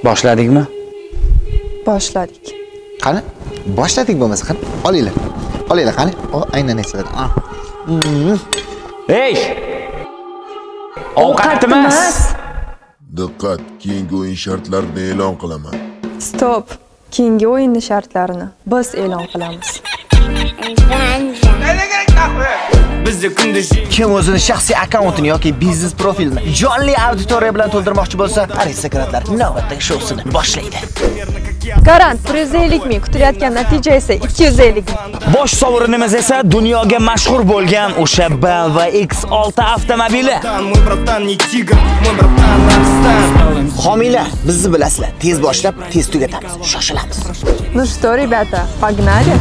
Boshladikmi? Boshladik. Qani? Boshladik bo'lmasa qani? Olinglar. Olinglar qani? Aynan aytadi. Ey! Ovqatimiz. Diqqat, keyingi o'yin shartlarini e'lon qilaman. Stop. Keyingi o'yinni shartlarini biz e'lon qilamiz. Kim o'zini shaxsiy akkauntini yoki biznes profilini jonli auditoriya bilan to'ldirmoqchi bo'lsa, aristokratlar navbatdagi shousini boshlaydi. Garant 150 ming, kutilayotgan natija esa 250 ming. Bosh sovrinimiz esa dunyoga mashhur bo'lgan o'sha BMW X6 avtomobili. Homiylar, bizni bilasizlar. Tez boshlab, tez tugatamiz. Shoshilamiz. Ну что, ребята, погнали?